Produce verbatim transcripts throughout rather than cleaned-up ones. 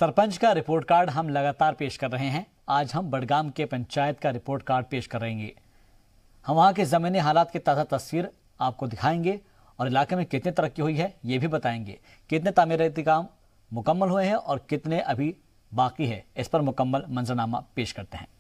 सरपंच का report card हम लगातार पेश कर रहे हैं। आज हम बडगाम के पंचायत का रिपोर्ट कार्ड पेश कर रहे हैं। हम वहाँ के ज़मीनी हालात की ताज़ा तस्वीर आपको दिखाएंगे और इलाके में कितनी तरक्की हुई है ये भी बताएंगे। कितने तामीराती काम मुकम्मल हुए हैं और कितने अभी बाकी है, इस पर मुकम्मल मंजरनामा पेश करते हैं।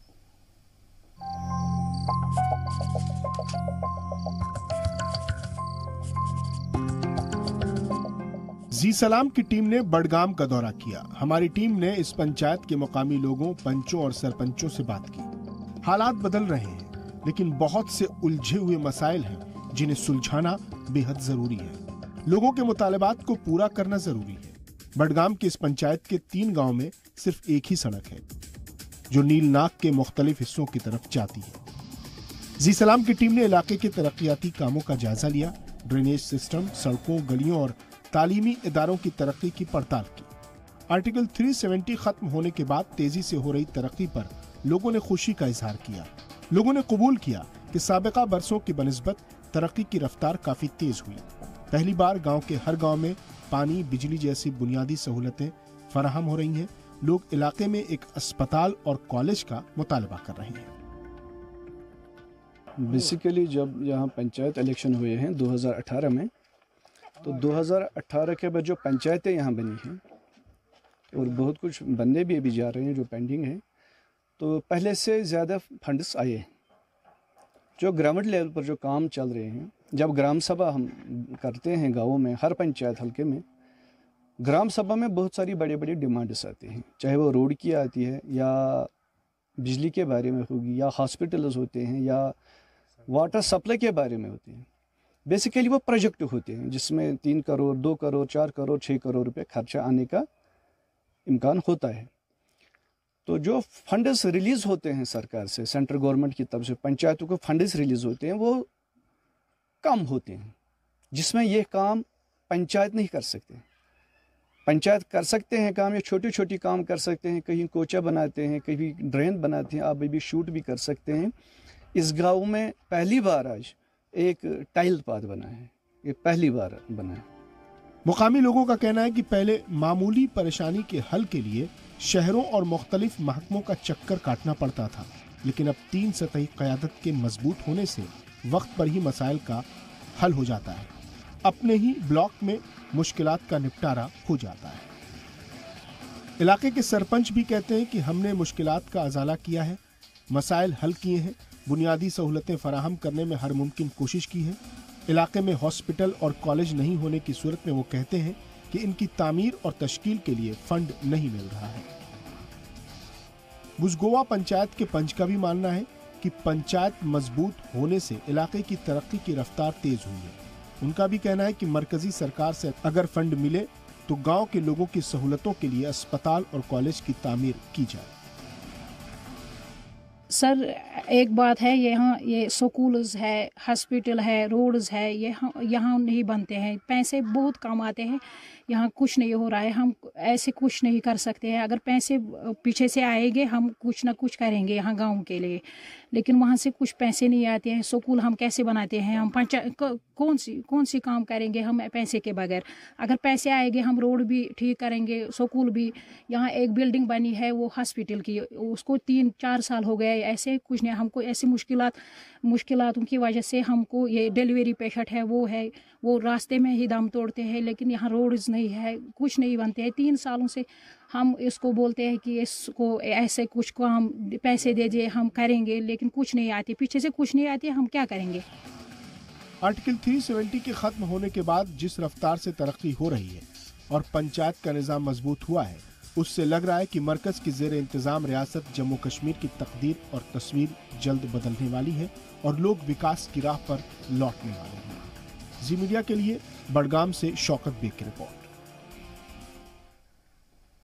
जी सलाम की टीम ने बडगाम का दौरा किया। हमारी टीम ने इस पंचायत के मुकामी लोगों, पंचों और सरपंचों से बात की। हालात बदल रहे हैं, लेकिन बहुत से उलझे हुए मसाइल हैं जिन्हें सुलझाना बेहद जरूरी है। लोगों के मुतालबात को पूरा करना जरूरी है। बडगाम के इस पंचायत के तीन गांव में सिर्फ एक ही सड़क है जो नीलनाग के मुख्तलिफ हिस्सों की तरफ जाती है। जी सलाम की टीम ने इलाके के तरक्याती कामों का जायजा लिया। ड्रेनेज सिस्टम, सड़कों, गलियों और तालीमी इदारों की तरक्की की पड़ताल की। आर्टिकल तीन सौ सत्तर खत्म होने के बाद तेजी से हो रही तरक्की पर लोगों ने खुशी का इजहार किया। लोगों ने कबूल किया कि साबिका बरसों की बनिस्बत तरक्की की रफ्तार काफी तेज हुई। पहली बार गांव के हर गांव में पानी, बिजली जैसी बुनियादी सहूलतें फराहम हो रही हैं। लोग इलाके में एक अस्पताल और कॉलेज का मुतालबा कर रहे हैं। बेसिकली जब यहाँ पंचायत इलेक्शन हुए हैं दो हज़ार अठारह में, तो दो हज़ार अठारह के बाद जो पंचायतें यहाँ बनी हैं और बहुत कुछ बनने भी अभी जा रहे हैं जो पेंडिंग है, तो पहले से ज़्यादा फंड्स आए। जो ग्रामीण लेवल पर जो काम चल रहे हैं, जब ग्राम सभा हम करते हैं गाँवों में, हर पंचायत हल्के में ग्राम सभा में बहुत सारी बड़ी बड़ी डिमांड्स आती हैं, चाहे वो रोड की आती है या बिजली के बारे में होगी या हॉस्पिटल्स होते हैं या वाटर सप्लाई के बारे में होते हैं। बेसिकली वो प्रोजेक्ट होते हैं जिसमें तीन करोड़, दो करोड़, चार करोड़, छः करोड़ रुपए खर्चा आने का इम्कान होता है। तो जो फंड्स रिलीज़ होते हैं सरकार से, सेंट्रल गवर्नमेंट की तरफ से पंचायतों को फंड्स रिलीज़ होते हैं, वो कम होते हैं, जिसमें ये काम पंचायत नहीं कर सकते। पंचायत कर सकते हैं काम, ये छोटी छोटी काम कर सकते हैं, कहीं कोचा बनाते हैं, कहीं ड्रेन बनाते हैं, आप भी शूट भी कर सकते हैं। इस गाँव में पहली बार आज एक टाइल पाथ बना है, ये पहली बार बना है। मुकामी लोगों का कहना है कि पहले मामूली परेशानी के हल के लिए शहरों और मुख्तलिफ महकमों का चक्कर काटना पड़ता था, लेकिन अब तीन सतही क़यादत के मजबूत होने से वक्त पर ही मसाइल का हल हो जाता है। अपने ही ब्लॉक में मुश्किलात का निपटारा हो जाता है। इलाके के सरपंच भी कहते हैं कि हमने मुश्किलात का अजाला किया है, मसाइल हल किए हैं, बुनियादी सहूलतें फराहम करने में हर मुमकिन कोशिश की है। इलाके में हॉस्पिटल और कॉलेज नहीं होने की सूरत में वो कहते हैं कि इनकी तामीर और तश्कील के लिए फंड नहीं मिल रहा है। बुजगोवा पंचायत के पंच का भी मानना है कि पंचायत मजबूत होने से इलाके की तरक्की की रफ्तार तेज हुई है। उनका भी कहना है कि मरकजी सरकार से अगर फंड मिले तो गांव के लोगों की सहूलतों के लिए अस्पताल और कॉलेज की तामीर की जाए। सर एक बात है, यहाँ ये स्कूल्स है, हॉस्पिटल है, रोड्स है, ये यहाँ नहीं बनते हैं, पैसे बहुत कम आते हैं, यहाँ कुछ नहीं हो रहा है। हम ऐसे कुछ नहीं कर सकते हैं। अगर पैसे पीछे से आएंगे हम कुछ ना कुछ करेंगे यहाँ गांव के लिए, लेकिन वहाँ से कुछ पैसे नहीं आते हैं। स्कूल हम कैसे बनाते हैं, हम पंचायत कौन सी कौन सी काम करेंगे हम पैसे के बगैर। अगर पैसे आएंगे हम रोड भी ठीक करेंगे, स्कूल भी। यहाँ एक बिल्डिंग बनी है वो हॉस्पिटल की, उसको तीन चार साल हो गए, ऐसे कुछ नहीं। हमको ऐसी मुश्किलात मुश्किलातों की वजह से हमको ये डिलीवरी पेशेंट है वो है वो रास्ते में ही दम तोड़ते हैं, लेकिन यहाँ रोड्स नहीं है, कुछ नहीं बनते हैं। तीन सालों से हम इसको बोलते हैं कि इसको ऐसे कुछ को हम पैसे दे दिए हम करेंगे, लेकिन कुछ नहीं आती, पीछे से कुछ नहीं आती, हम क्या करेंगे। आर्टिकल तीन सौ सत्तर के खत्म होने के बाद जिस रफ्तार से तरक्की हो रही है और पंचायत का निज़ाम मजबूत हुआ है, उससे लग रहा है कि मरकज की ज़ेर इंतज़ाम रियासत जम्मू कश्मीर की तकदीर और तस्वीर जल्द बदलने वाली है और लोग विकास की राह पर लौटने वाले हैं। जी मीडिया के लिए बडगाम से शौकत बेग की रिपोर्ट।